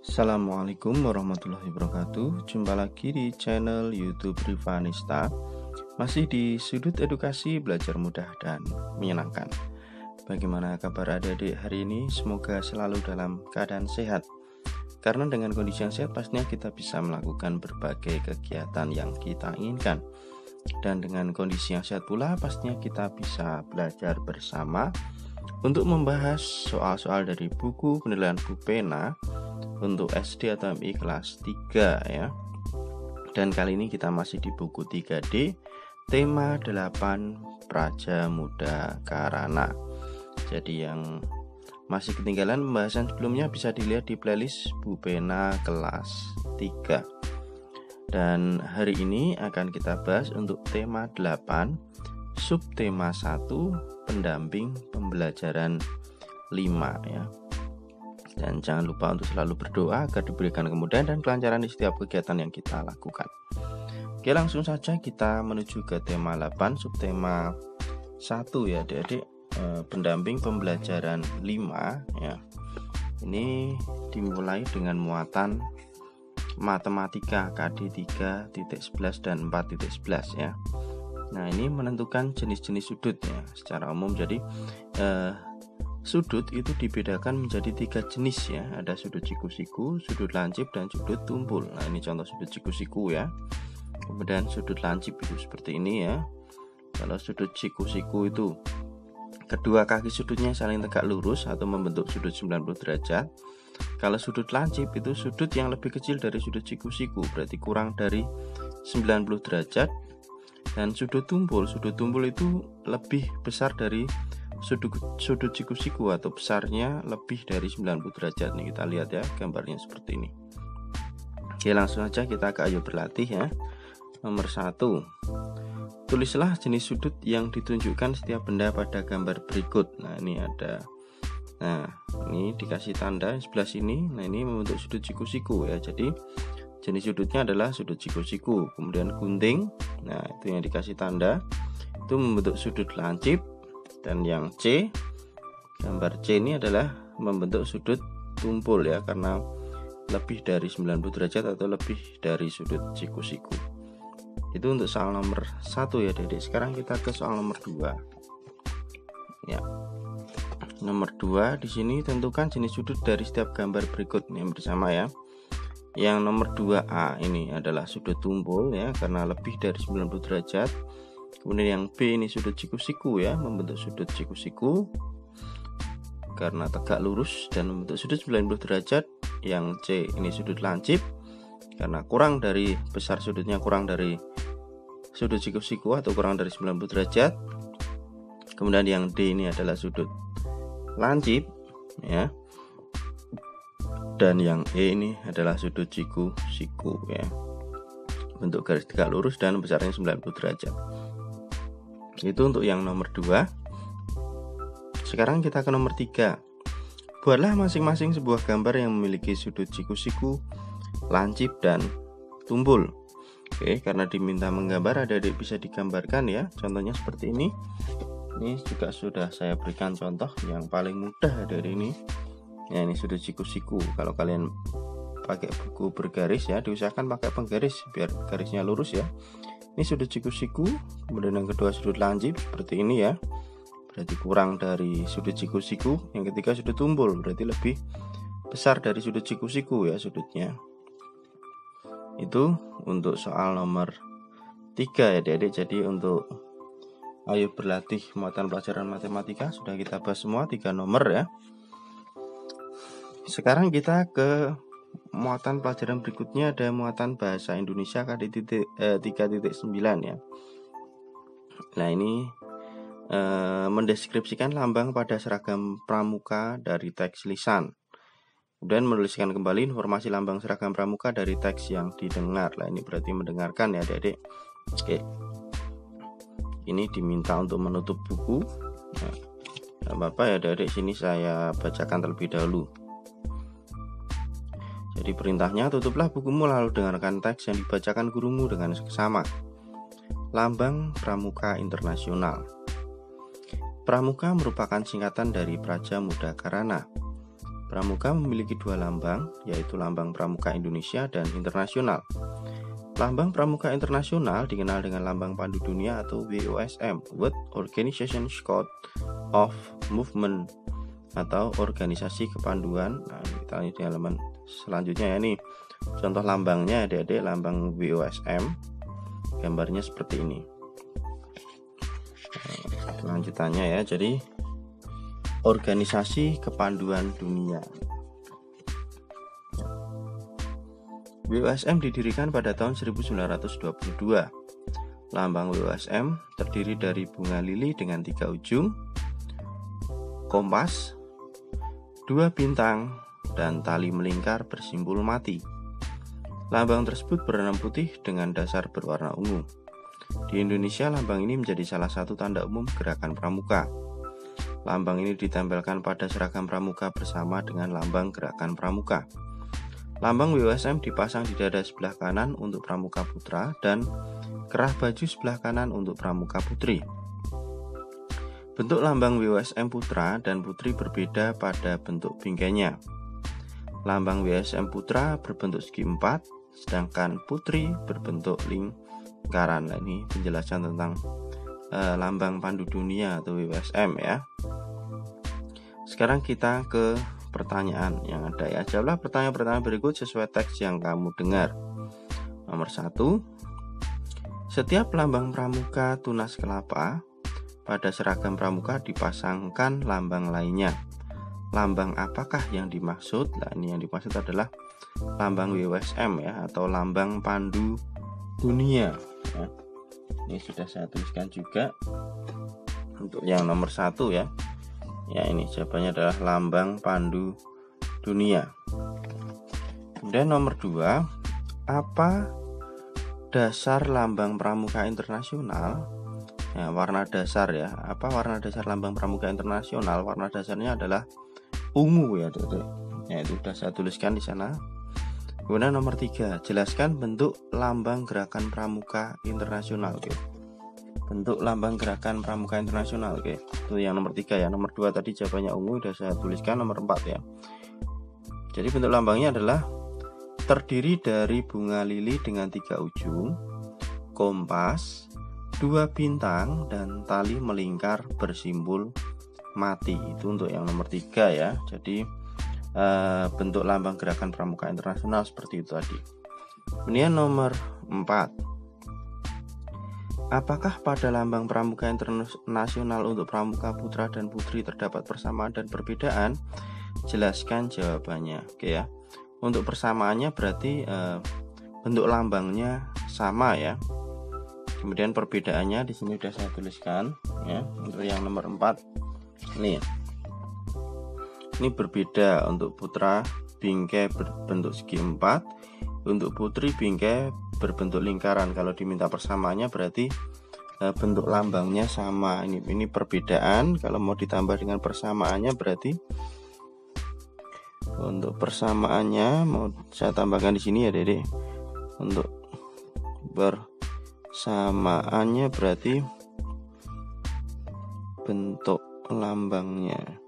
Assalamualaikum warahmatullahi wabarakatuh. Jumpa lagi di channel YouTube Rivanista. Masih di sudut edukasi belajar mudah dan menyenangkan. Bagaimana kabar adik-adik hari ini? Semoga selalu dalam keadaan sehat. Karena dengan kondisi yang sehat pastinya kita bisa melakukan berbagai kegiatan yang kita inginkan. Dan dengan kondisi yang sehat pula pastinya kita bisa belajar bersama untuk membahas soal-soal dari buku penilaian Bu Pena untuk SD atau MI kelas 3 ya. Dan kali ini kita masih di buku 3D, tema 8 Praja Muda Karana. Jadi yang masih ketinggalan pembahasan sebelumnya bisa dilihat di playlist Bu Pena kelas 3. Dan hari ini akan kita bahas untuk tema 8, subtema 1, pendamping pembelajaran 5 ya. Dan jangan lupa untuk selalu berdoa agar diberikan kemudahan dan kelancaran di setiap kegiatan yang kita lakukan. Oke, langsung saja kita menuju ke tema 8, subtema 1 ya adik-adik, pendamping pembelajaran 5 ya. Ini dimulai dengan muatan matematika KD 3.11 dan 4.11 ya. Nah, ini menentukan jenis-jenis sudut ya secara umum. Jadi sudut itu dibedakan menjadi 3 jenis ya. Ada sudut siku-siku, sudut lancip, dan sudut tumpul. Nah, ini contoh sudut siku-siku ya. Kemudian sudut lancip itu seperti ini ya. Kalau sudut siku-siku itu kedua kaki sudutnya saling tegak lurus atau membentuk sudut 90 derajat. Kalau sudut lancip itu sudut yang lebih kecil dari sudut siku-siku, berarti kurang dari 90 derajat. Dan sudut tumpul itu lebih besar dari sudut siku-siku atau besarnya lebih dari 90 derajat. Nih kita lihat ya gambarnya seperti ini. Oke, langsung aja kita ke ayo berlatih ya. Nomor 1, tulislah jenis sudut yang ditunjukkan setiap benda pada gambar berikut. Nah, ini ada. Nah, ini dikasih tanda sebelah sini. Nah, ini membentuk sudut siku-siku ya. Jadi jenis sudutnya adalah sudut siku-siku. Kemudian gunting. Nah, itu yang dikasih tanda itu membentuk sudut lancip. Dan yang C, gambar C ini adalah membentuk sudut tumpul ya, karena lebih dari 90 derajat atau lebih dari sudut siku-siku. Itu untuk soal nomor 1 ya Dedek. Sekarang kita ke soal nomor 2 ya. Nomor 2 di sini tentukan jenis sudut dari setiap gambar berikut nih bersama ya. Yang nomor 2A ini adalah sudut tumpul ya, karena lebih dari 90 derajat. Kemudian yang B ini sudut siku-siku ya, membentuk sudut siku-siku karena tegak lurus dan membentuk sudut 90 derajat. Yang C ini sudut lancip karena kurang dari besar sudutnya kurang dari sudut siku-siku atau kurang dari 90 derajat. Kemudian yang D ini adalah sudut lancip ya. Dan yang E ini adalah sudut siku-siku ya. Bentuk garis tegak lurus dan besarnya 90 derajat. Itu untuk yang nomor 2. Sekarang kita ke nomor 3. Buatlah masing-masing sebuah gambar yang memiliki sudut siku-siku, lancip, dan tumpul. Oke, karena diminta menggambar, adik-adik bisa digambarkan ya. Contohnya seperti ini. Ini juga sudah saya berikan contoh yang paling mudah dari ini. Ya, ini sudut siku-siku. Kalau kalian pakai buku bergaris ya, diusahakan pakai penggaris biar garisnya lurus ya. Ini sudut siku-siku, kemudian yang kedua sudut lancip seperti ini ya. Berarti kurang dari sudut siku-siku. Yang ketiga sudut tumpul, berarti lebih besar dari sudut siku-siku ya sudutnya. Itu untuk soal nomor 3 ya adik-adik. Jadi untuk ayo berlatih muatan pelajaran matematika sudah kita bahas semua 3 nomor ya. Sekarang kita ke muatan pelajaran berikutnya, ada muatan bahasa Indonesia KD 3.9 ya. Nah, ini mendeskripsikan lambang pada seragam pramuka dari teks lisan. Kemudian menuliskan kembali informasi lambang seragam pramuka dari teks yang didengar. Nah, ini berarti mendengarkan ya adik-adik. Oke. Ini diminta untuk menutup buku. Nah, gak apa-apa ya adik-adik, sini saya bacakan terlebih dahulu. Jadi perintahnya, tutuplah bukumu lalu dengarkan teks yang dibacakan gurumu dengan seksama. Lambang Pramuka Internasional. Pramuka merupakan singkatan dari Praja Muda Karana. Pramuka memiliki dua lambang, yaitu lambang Pramuka Indonesia dan internasional. Lambang Pramuka Internasional dikenal dengan lambang pandu dunia atau WOSM, World Organization Code of Movement, atau organisasi kepanduan. Nah, kita lihat di halaman selanjutnya ya, nih contoh lambangnya adik-adik, lambang WOSM gambarnya seperti ini. Lanjutannya ya, jadi organisasi kepanduan dunia. WOSM didirikan pada tahun 1922. Lambang WOSM terdiri dari bunga lili dengan 3 ujung, kompas, 2 bintang, dan tali melingkar bersimbol mati. Lambang tersebut berwarna putih dengan dasar berwarna ungu. Di Indonesia, lambang ini menjadi salah satu tanda umum gerakan pramuka. Lambang ini ditempelkan pada seragam pramuka bersama dengan lambang gerakan pramuka. Lambang WOSM dipasang di dada sebelah kanan untuk pramuka putra dan kerah baju sebelah kanan untuk pramuka putri. Bentuk lambang WOSM putra dan putri berbeda pada bentuk bingkainya. Lambang WOSM putra berbentuk segi 4, sedangkan putri berbentuk lingkaran. Nah, ini penjelasan tentang lambang pandu dunia atau WOSM ya. Sekarang kita ke pertanyaan yang ada ya. Jawablah pertanyaan-pertanyaan berikut sesuai teks yang kamu dengar. Nomor 1. Setiap lambang pramuka tunas kelapa pada seragam pramuka dipasangkan lambang lainnya. Lambang apakah yang dimaksud? Nah, ini yang dimaksud adalah lambang WOSM ya, atau lambang pandu dunia ya. Ini sudah saya tuliskan juga untuk yang nomor 1 ya. Ya, ini jawabannya adalah lambang pandu dunia. Kemudian nomor 2, apa dasar lambang pramuka internasional? Ya, warna dasar ya. Apa warna dasar lambang pramuka internasional? Warna dasarnya adalah ungu ya, Dek. Ya, itu sudah saya tuliskan di sana. Kemudian nomor 3, jelaskan bentuk lambang gerakan pramuka internasional. Oke. Bentuk lambang gerakan pramuka internasional. Oke. Itu yang nomor 3 ya. Nomor 2 tadi jawabannya ungu, sudah saya tuliskan. Nomor 4 ya. Jadi bentuk lambangnya adalah terdiri dari bunga lili dengan 3 ujung, kompas, 2 bintang, dan tali melingkar bersimbol mati. Itu untuk yang nomor 3 ya. Jadi bentuk lambang gerakan pramuka internasional seperti itu tadi. Kemudian nomor 4, apakah pada lambang pramuka internasional untuk pramuka putra dan putri terdapat persamaan dan perbedaan? Jelaskan jawabannya. Oke ya. Untuk persamaannya berarti bentuk lambangnya sama ya. Kemudian perbedaannya di sini sudah saya tuliskan ya. Untuk yang nomor 4 ini. Ini berbeda, untuk putra bingkai berbentuk segi 4, untuk putri bingkai berbentuk lingkaran. Kalau diminta persamaannya berarti bentuk lambangnya sama. Ini perbedaan. Kalau mau ditambah dengan persamaannya berarti untuk persamaannya mau saya tambahkan di sini ya, Dede. Untuk persamaannya berarti bentuk lambangnya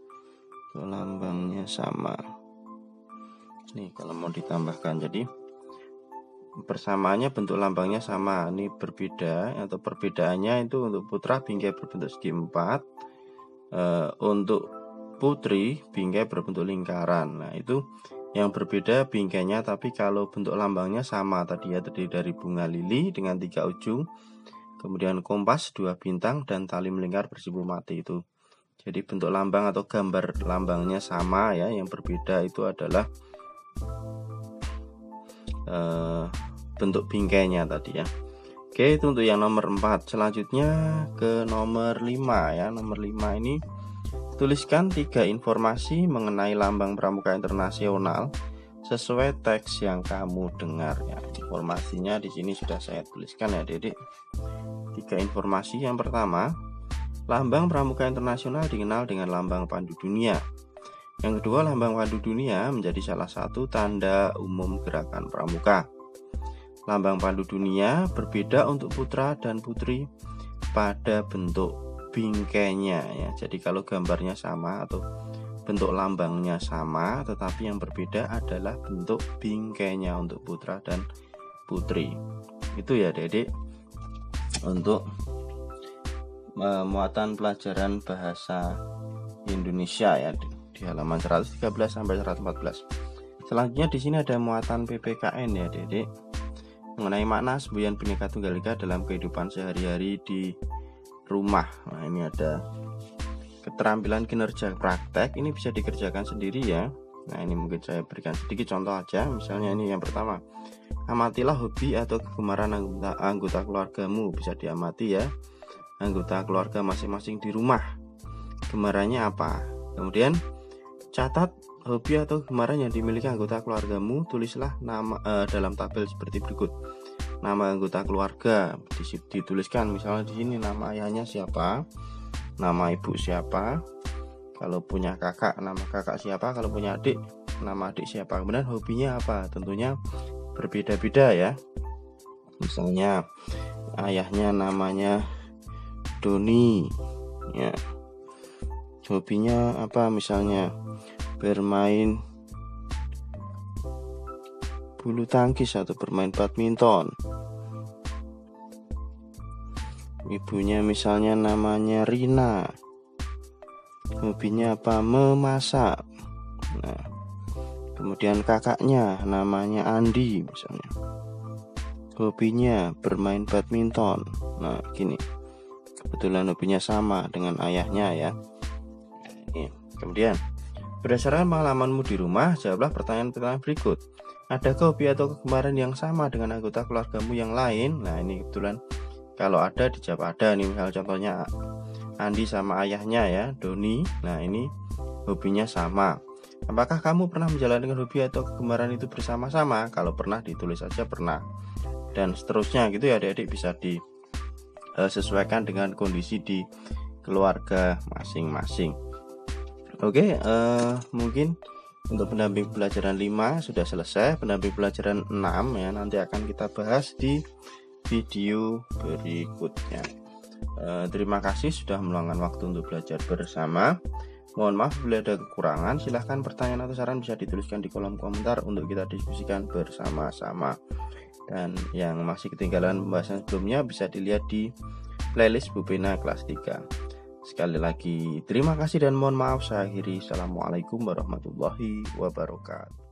sama. Nih kalau mau ditambahkan, jadi persamaannya bentuk lambangnya sama. Ini berbeda atau perbedaannya itu untuk putra bingkai berbentuk segi 4, untuk putri bingkai berbentuk lingkaran. Nah, itu yang berbeda bingkainya, tapi kalau bentuk lambangnya sama tadi ya, terdiri dari bunga lili dengan 3 ujung, kemudian kompas, 2 bintang, dan tali melingkar bersimbol mati. Itu jadi bentuk lambang atau gambar lambangnya sama ya. Yang berbeda itu adalah bentuk bingkainya tadi ya. Oke, itu untuk yang nomor 4. Selanjutnya ke nomor 5 ya. Nomor 5 ini tuliskan 3 informasi mengenai lambang pramuka internasional sesuai teks yang kamu dengar ya. Informasinya di sini sudah saya tuliskan ya, Dedek. 3 informasi. Yang pertama, lambang pramuka internasional dikenal dengan lambang pandu dunia. Yang kedua, lambang pandu dunia menjadi salah satu tanda umum gerakan pramuka. Lambang pandu dunia berbeda untuk putra dan putri pada bentuk bingkainya ya. Jadi kalau gambarnya sama atau bentuk lambangnya sama, tetapi yang berbeda adalah bentuk bingkainya untuk putra dan putri. Itu ya Adik-adik untuk muatan pelajaran bahasa Indonesia ya di halaman 113 sampai 114. Selanjutnya di sini ada muatan PPKN ya Adik-adik, mengenai makna semboyan Bhinneka Tunggal Ika dalam kehidupan sehari-hari di rumah. Nah, ini ada keterampilan kinerja praktek, ini bisa dikerjakan sendiri ya. Nah, ini mungkin saya berikan sedikit contoh aja. Misalnya ini yang pertama, amatilah hobi atau kegemaran anggota keluargamu. Bisa diamati ya, anggota keluarga masing-masing di rumah, gemarannya apa. Kemudian catat hobi atau kegemaran yang dimiliki anggota keluargamu. Tulislah nama dalam tabel seperti berikut. Nama anggota keluarga dituliskan, misalnya di sini nama ayahnya siapa, nama ibu siapa, kalau punya kakak nama kakak siapa, kalau punya adik nama adik siapa, kemudian hobinya apa. Tentunya berbeda-beda ya. Misalnya ayahnya namanya Doni ya, hobinya apa, misalnya bermain bulu tangkis atau bermain badminton. Ibunya misalnya namanya Rina, hobinya apa, memasak. Nah, kemudian kakaknya namanya Andi misalnya, hobinya bermain badminton. Nah, gini, kebetulan hobinya sama dengan ayahnya ya. Kemudian berdasarkan pengalamanmu di rumah, jawablah pertanyaan-pertanyaan berikut. Adakah hobi atau kegemaran yang sama dengan anggota keluargamu yang lain? Nah, ini kebetulan kalau ada dijawab ada nih. Misal contohnya Andi sama ayahnya ya, Doni. Nah, ini hobinya sama. Apakah kamu pernah menjalankan hobi atau kegemaran itu bersama-sama? Kalau pernah ditulis saja pernah. Dan seterusnya gitu ya Adik-adik, bisa disesuaikan dengan kondisi di keluarga masing-masing. Oke, mungkin untuk pendamping pelajaran 5 sudah selesai. Pendamping pelajaran 6 ya nanti akan kita bahas di video berikutnya. Terima kasih sudah meluangkan waktu untuk belajar bersama. Mohon maaf bila ada kekurangan. Silahkan pertanyaan atau saran bisa dituliskan di kolom komentar untuk kita diskusikan bersama-sama. Dan yang masih ketinggalan pembahasan sebelumnya bisa dilihat di playlist Bu Bena kelas 3. Sekali lagi terima kasih dan mohon maaf. Saya akhiri. Assalamualaikum warahmatullahi wabarakatuh.